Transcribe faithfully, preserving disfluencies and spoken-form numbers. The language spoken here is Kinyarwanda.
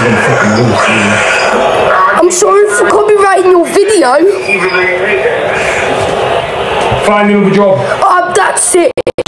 I'm sorry for copyrighting your video. Find another job. Uh, that's it.